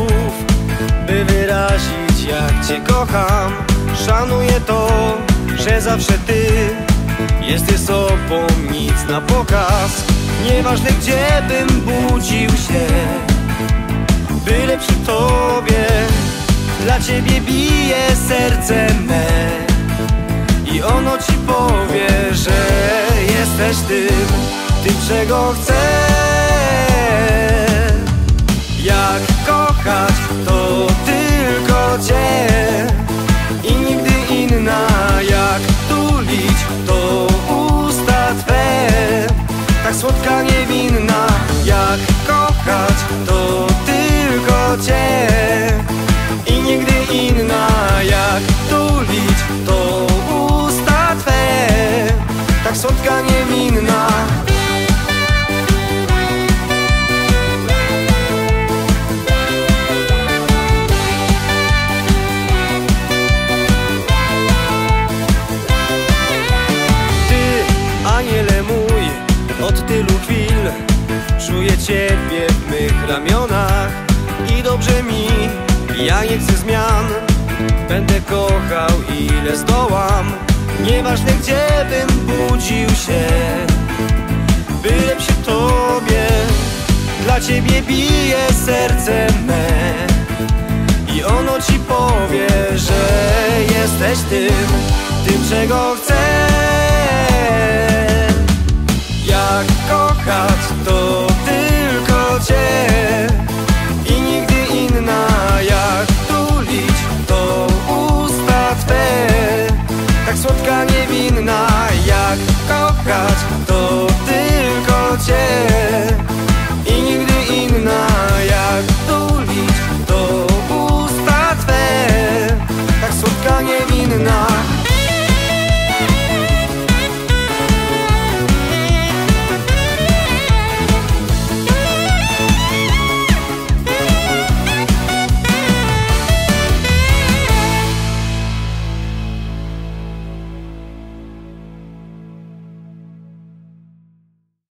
słów, by wyrazić, jak cię kocham. Szanuję to, że zawsze ty jesteś sobą, nic na pokaz. Nieważne gdzie bym budził się, byle przy tobie. Dla ciebie bije serce me i ono ci powie, że jesteś tym, czego chcę. Jak kochać, to tylko cię i nigdy inna. Jak tulić, to usta twe, tak słodka, niewinna. Jak kochać, to tylko cię i nigdy inna. Jak tulić, to usta twe, tak słodka, niewinna. Aniele mój, od tylu chwil czuję ciebie w mych ramionach i dobrze mi, ja nie chcę zmian. Będę kochał ile zdołam, nieważne gdzie bym budził się, byle przy tobie. Dla ciebie bije serce me i ono ci powie, że jesteś tym, czego chcę.